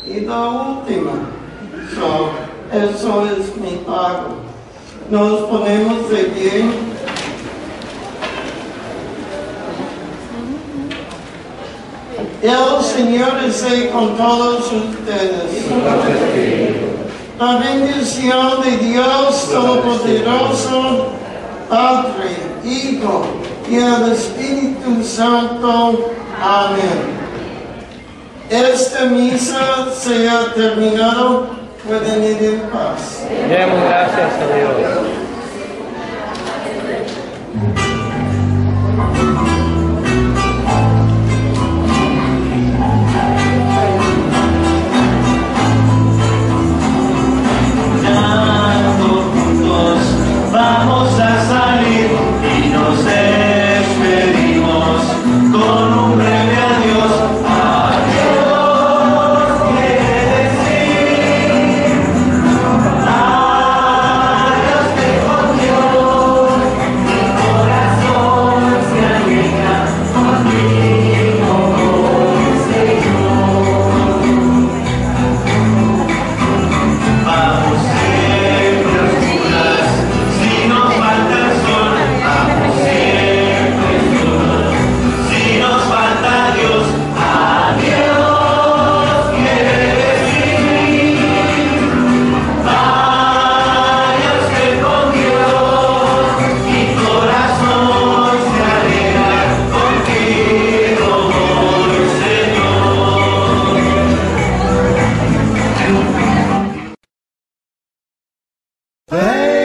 y la última. Eso es mi pago. Nos ponemos de pie. El Señor esté con todos ustedes. La bendición de Dios Todopoderoso, Padre, Hijo y el Espíritu Santo. Amén. Esta misa se ha terminado. Pueden ir en paz. Demos gracias a Dios. Vamos a salir y nos despedimos con un breve adiós. Adiós quiere decir adiós te cogió, mi corazón se alegra contigo, Señor. Vamos siempre oscuras. Si nos falta el sol, vamos siempre solos. Si nos falta Dios, adiós quiere decir. Váyase con Dios, mi corazón se alegra contigo, Señor.